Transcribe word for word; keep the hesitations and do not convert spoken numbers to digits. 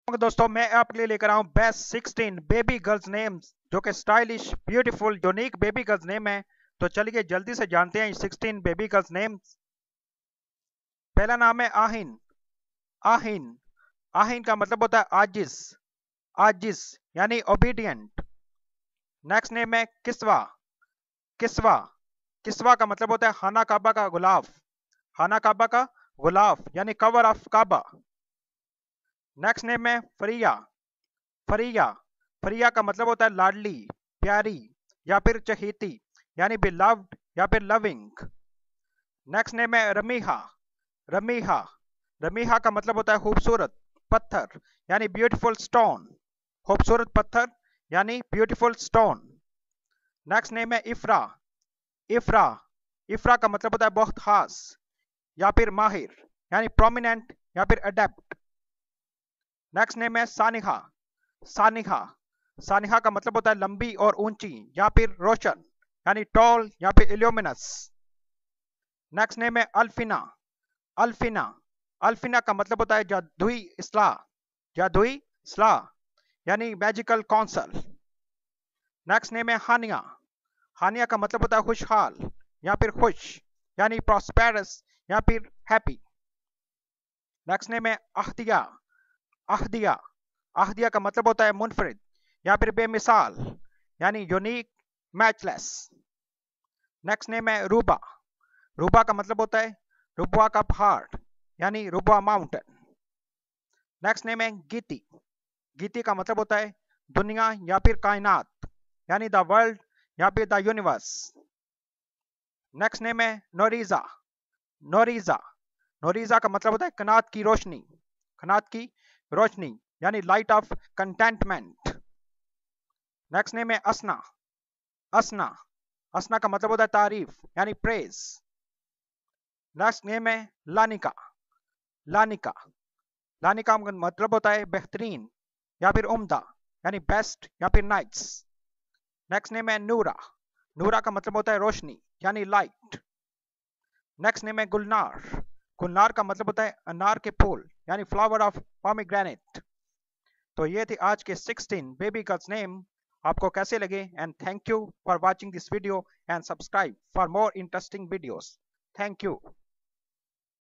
दोस्तों मैं आपके लिए लेकर आऊं best sixteen baby girls names जो कि stylish beautiful unique baby girls name है। तो चलिए जल्दी से जानते हैं सिक्सटीन बेबी गर्ल्स नेम्स। पहला नाम है आहिन। आहिन आहिन का मतलब होता है आजिज। आजिज यानी ओबीडियंट। नेक्स्ट नेम है किस्वा। किस्वा किस्वा का मतलब होता है खाना काबा का गुलाफ। खाना काबा का गुलाफ यानी cover of Kaaba. Next name है फरिया। फरिया फरिया का मतलब होता है लाडली, प्यारी या फिर चहेती यानी बिलव्ड या फिर लविंग। नेक्स्ट नेम है रमीहा। रमीहा रमीहा का मतलब होता है खूबसूरत पत्थर यानी ब्यूटीफुल स्टोन। खूबसूरत पत्थर यानी ब्यूटीफुल स्टोन। नेक्स्ट नेम है इफ्रा। इफ्रा इफ्रा का मतलब होता है बहुत खास या फिर माहिर यानी प्रोमिनेंट या फिर अडेप्ट। नेक्स्ट नेम है सानिहा। सानिहा सानिहा का मतलब होता है लंबी और ऊंची या फिर रोशन यानी टॉल या फिर इल्यूमिनस। नेक्स्ट नेम है अल्फिना। अल्फिना अल्फिना का मतलब होता है जादुई इस्लाह। जादुई इस्लाह यानी मैजिकल काउंसिल। नेक्स्ट नेम है हानिया। हानिया का मतलब होता है खुशहाल या फिर खुश यानी प्रॉस्पेरस या फिर हैप्पी। नेक्स्ट नेम है अहदिया। अहदिया अहदिया का मतलब होता है मुनफरिद या फिर बेमिसाल यानी यूनिक मैचलेस। नेक्स्ट नेम है रूबा। रूबा का मतलब होता है रुबवा का पहाड़ यानी रुबवा माउंटेन। नेक्स्ट नेम है गीति। गीति का मतलब होता है दुनिया या फिर कायनात यानी द वर्ल्ड या फिर द यूनिवर्स। नेक्स्ट नेम है नोरीजा। नोरीजा नोरीजा का मतलब होता है कनात की रोशनी। कनात की रोशनी यानी light of contentment. Next name है असना। असना असना का मतलब होता है तारीफ यानी प्रेज। नेक्स्ट नेम है लानिका। लानिका लानिका का मतलब होता है बेहतरीन या फिर उम्दा यानी बेस्ट या फिर नाइस। नेक्स्ट नेम है नूरा। नूरा का मतलब होता है रोशनी यानी लाइट। नेक्स्ट नेम है गुलनार। गुलनार का मतलब होता है अनार के फूल यानी फ्लावर ऑफ पोमीग्रेनेट। तो ये थे आज के सिक्सटीन बेबी गर्ल्स नेम। आपको कैसे लगे? And thank you for watching this video and subscribe for more interesting videos. Thank you.